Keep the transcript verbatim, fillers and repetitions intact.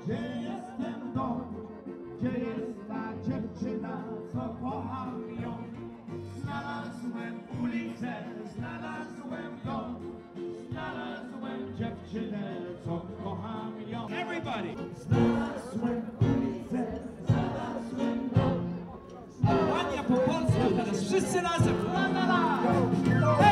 Gdzie jest ten dom? Gdzie jest ta dziewczyna, co kocham ją? Znalazłem ulicę, znalazłem dom, znalazłem dziewczynę, co kocham ją. Everybody! Znalazłem ulicę, znalazłem dom. Ładnie po polsku teraz, wszyscy razem! La, la, la.